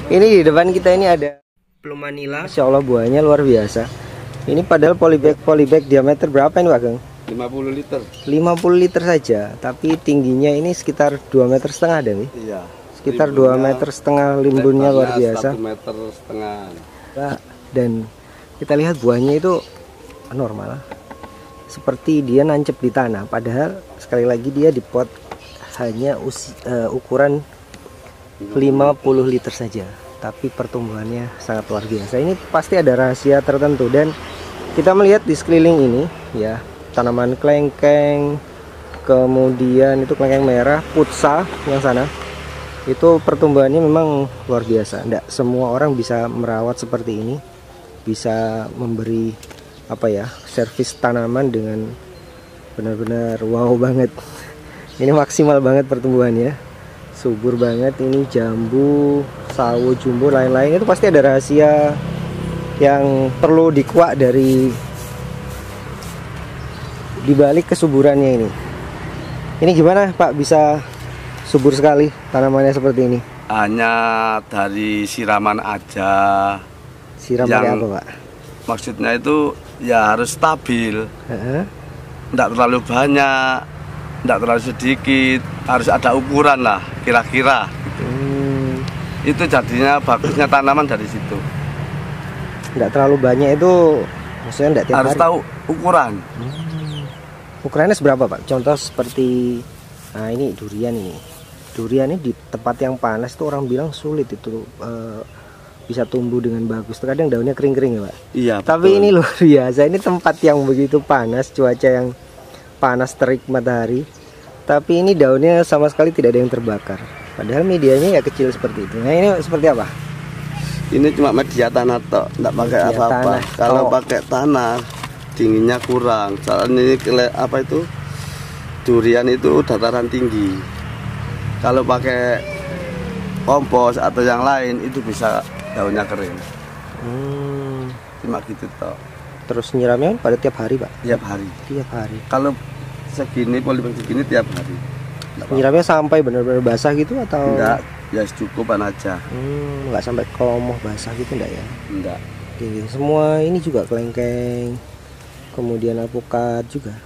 Ini di depan kita ini ada plum manila. Masya Allah, buahnya luar biasa. Ini padahal polybag diameter berapa ini Pak Gang? 50 liter. 50 liter saja, tapi tingginya ini sekitar 2,5 meter ada nih. Iya. Sekitar 2,5 meter, limbunnya luar biasa. 1,5 meter. Dan kita lihat buahnya itu normal, seperti dia nancep di tanah. Padahal sekali lagi dia di pot hanya ukuran 50 liter saja, tapi pertumbuhannya sangat luar biasa. Ini pasti ada rahasia tertentu, dan kita melihat di sekeliling ini ya, tanaman klengkeng, kemudian itu klengkeng merah, putsa yang sana, itu pertumbuhannya memang luar biasa. Tidak semua orang bisa merawat seperti ini, bisa memberi servis tanaman dengan benar-benar wow banget. Ini maksimal banget pertumbuhannya, subur banget. Ini jambu, sawo, jumbo, lain-lain, itu pasti ada rahasia yang perlu dikuak dari dibalik kesuburannya ini. Ini gimana Pak bisa subur sekali tanamannya seperti ini? Hanya dari siraman aja. Siram pakai apa Pak? Maksudnya itu ya harus stabil. Tidak terlalu banyak, tidak terlalu sedikit, harus ada ukuran lah kira-kira. Itu jadinya bagusnya tanaman dari situ. Nggak terlalu banyak itu maksudnya nggak tiap harus hari. Tahu ukuran. Ukurannya seberapa Pak? Contoh seperti, nah ini durian ini. Durian ini di tempat yang panas itu orang bilang sulit itu bisa tumbuh dengan bagus. Terkadang daunnya kering-kering ya Pak. Iya. Tapi betul. ini luar biasa. Ini tempat yang begitu panas, cuaca yang panas terik matahari. Tapi ini daunnya sama sekali tidak ada yang terbakar. Padahal medianya ya kecil seperti itu. Nah ini seperti apa? Ini cuma media tanah toh, tidak pakai apa-apa. Kalau pakai tanah dinginnya kurang. Soalnya ini durian itu dataran tinggi. Kalau pakai kompos atau yang lain itu bisa daunnya kering. Cuma gitu toh. Terus nyiramnya pada tiap hari Pak? Tiap hari. Tiap hari. Kalau segini polybag segini tiap hari. Nyiramnya sampai benar-benar basah gitu atau? Enggak, ya cukupan aja. Enggak sampai kelomoh basah gitu enggak ya? Enggak. Oke, semua ini juga kelengkeng, kemudian alpukat juga.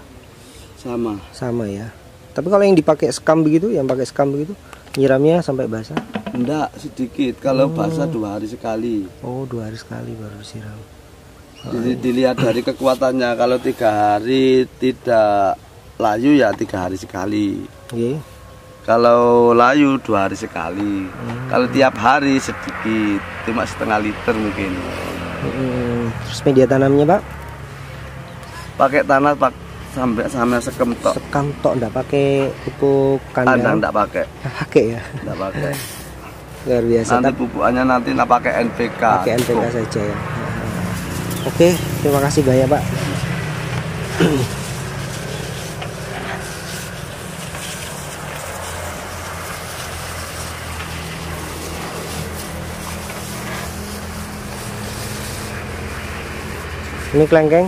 Sama ya. Tapi kalau yang dipakai sekam begitu, nyiramnya sampai basah? Enggak, sedikit. Kalau basah 2 hari sekali. Oh, 2 hari sekali baru siram. Jadi dilihat dari kekuatannya. Kalau 3 hari tidak layu ya 3 hari sekali. Kalau layu 2 hari sekali. Kalau tiap hari sedikit, cuma setengah liter mungkin. Terus media tanamnya Pak? Pakai tanah sampai sekam tok. Sekam tok, enggak pakai pupuk kandang? Enggak pakai. Pakai ya? Enggak pakai. Luar biasa. Nanti pupukannya nanti pakai NPK. Pakai NPK saja ya. Oke, terima kasih banyak Pak. Ini kelengkeng.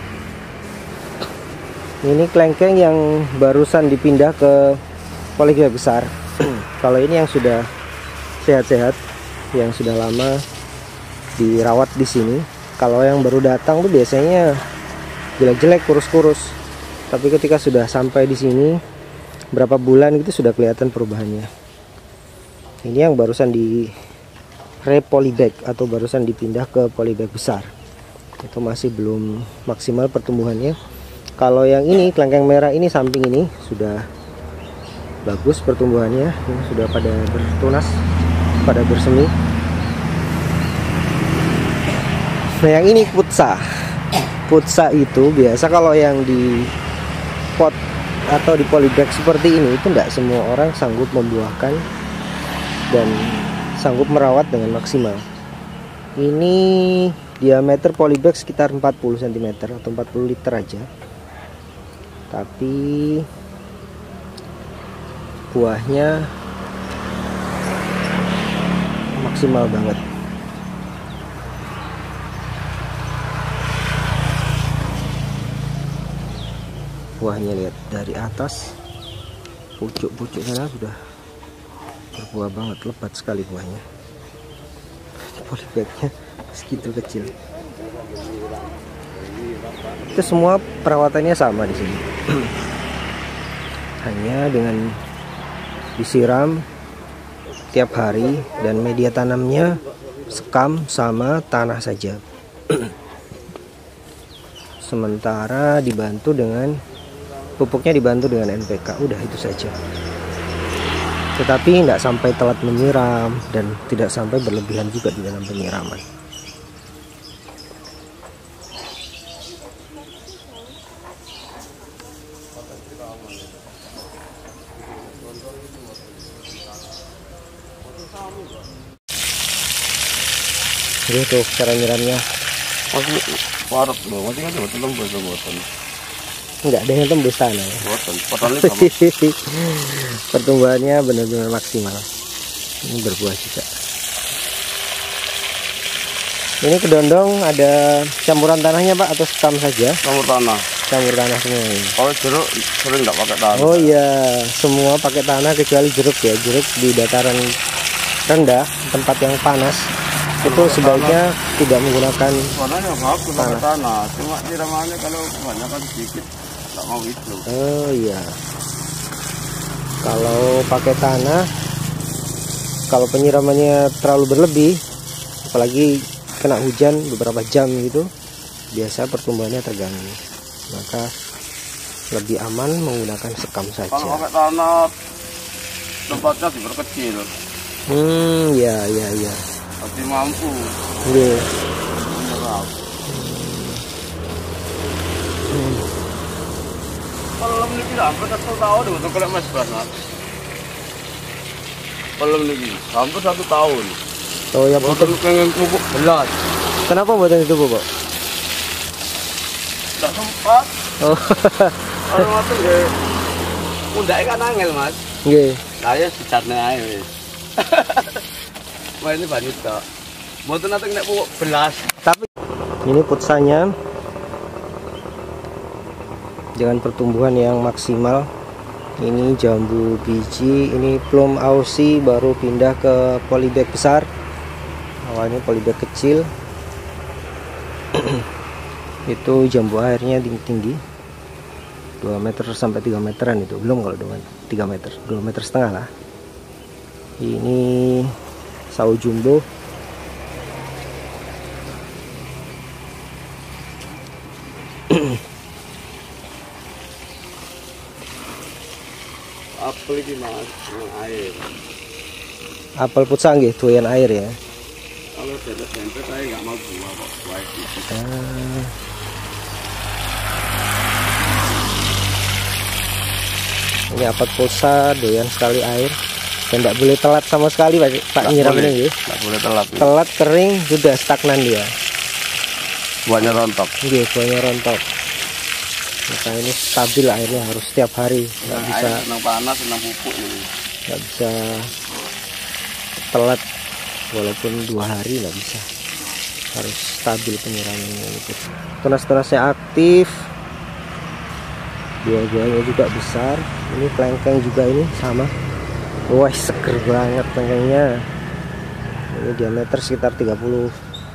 Ini kelengkeng yang barusan dipindah ke polybag besar. Kalau ini yang sudah sehat-sehat, yang sudah lama dirawat di sini. Kalau yang baru datang tuh biasanya jelek-jelek, kurus-kurus. Tapi ketika sudah sampai di sini berapa bulan gitu sudah kelihatan perubahannya. Ini yang barusan di repolybag atau barusan dipindah ke polybag besar. Itu masih belum maksimal pertumbuhannya. Kalau yang ini kelengkeng merah ini samping ini sudah bagus pertumbuhannya, ini sudah pada bertunas, pada bersemi. Nah yang ini putsa. Putsa itu biasa kalau yang di pot atau di polybag seperti ini itu tidak semua orang sanggup membuahkan dan sanggup merawat dengan maksimal. Ini diameter polybag sekitar 40 cm atau 40 liter aja. Tapi buahnya maksimal banget. Buahnya lihat dari atas, pucuk-pucuk sana sudah berbuah banget, lebat sekali buahnya. polybagnya segitu kecil. Itu semua perawatannya sama di sini. Hanya dengan disiram tiap hari dan media tanamnya sekam sama tanah saja. Sementara dibantu dengan pupuknya dibantu dengan NPK, udah itu saja. Tetapi tidak sampai telat menyiram dan tidak sampai berlebihan juga di dalam penyiraman. Ini tuh cara nyiramnya. Parut loh, masih kan tembus boten. Enggak ada yang tembus sana ya. Boten, Pertumbuhannya benar-benar maksimal. Ini berbuah juga. Ini kedondong ada campuran tanahnya Pak atau sekam saja? Campur tanah. Campur tanah semua ini. Kalau jeruk sering nggak pakai tanah. Oh iya, semua pakai tanah kecuali jeruk ya. Jeruk di dataran rendah, tempat yang panas. Itu sebaiknya tidak menggunakan tanah. Cuma siramannya kalau kebanyakan sedikit nggak mau itu. Oh iya. Kalau pakai tanah, kalau penyiramannya terlalu berlebih, apalagi kena hujan beberapa jam gitu, biasa pertumbuhannya terganggu. Maka lebih aman menggunakan sekam saja. Kalau pakai tanah tempatnya diperkecil. Ya. Masih mampu. Iya. Kalau ini hampir 1 tahun untuk kalau Mas Bernat. Kalau ini hampir 1 tahun. Oh ya bukan pengen pupuk belas. Kenapa buatan itu Bapak? Tidak sempat. Oh. Kalau waktu ya, udah kan angel Mas. Nggih. Saya sejarnya aja wis. Wah ini banyak kok. Mboten nate nek pupuk belas. Tapi ini putsanya dengan pertumbuhan yang maksimal. Ini jambu biji, ini plum Aussie baru pindah ke polybag besar. Awalnya polybag kecil. Itu jambu airnya tinggi 2 meter sampai 3 meteran itu. Belum kalau dengan 3 meter, 2 meter setengah lah. Ini sawo jumbo. Apel iki Mas, air. Apel putsang nggih, doyan air ya. Kalau dempet saya nggak mau buah kok, buah itu. Ini apel pulsa doyan sekali air. Dan tidak boleh telat sama sekali Pak nyiram ini. Tidak boleh telat. Telat kering sudah stagnan dia. Buahnya rontok. Iya, buahnya rontok. Maka ini stabil airnya harus setiap hari. Nggak bisa senang panas, senang pupuk ini. Nggak bisa telat walaupun 2 hari nggak bisa. Harus stabil penyiramannya itu. Tunas-tunasnya aktif. Buah-buahnya juga besar. Ini kelengkeng juga ini sama. Wah, seger banget kelengkengnya. Ini diameter sekitar 30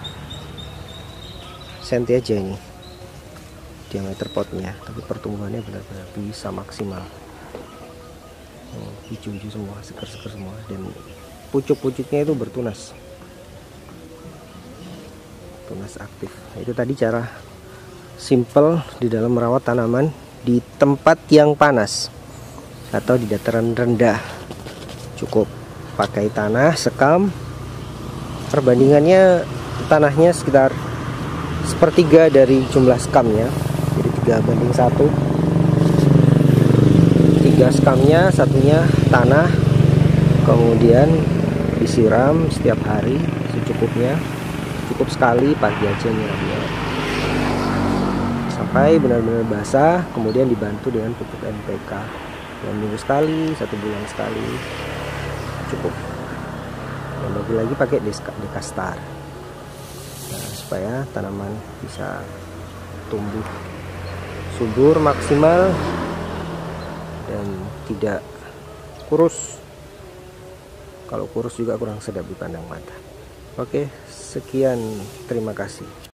cm aja ini diameter potnya, tapi pertumbuhannya benar-benar bisa maksimal. Hijau-hijau semua, seger-seger semua, dan pucuk-pucuknya itu bertunas, tunas aktif. Nah, itu tadi cara simple di dalam merawat tanaman di tempat yang panas atau di dataran rendah. Cukup pakai tanah sekam. Perbandingannya tanahnya sekitar 1/3 dari jumlah skamnya, jadi 3:1. 3 skamnya, satunya tanah, kemudian disiram setiap hari secukupnya. Cukup sekali pagi aja nyiramnya sampai benar-benar basah, kemudian dibantu dengan pupuk NPK 2 minggu sekali, 1 bulan sekali, cukup. Dan lagi pakai Dekastar. Nah, supaya tanaman bisa tumbuh subur maksimal dan tidak kurus. Kalau kurus juga kurang sedap dipandang mata. Oke, sekian, terima kasih.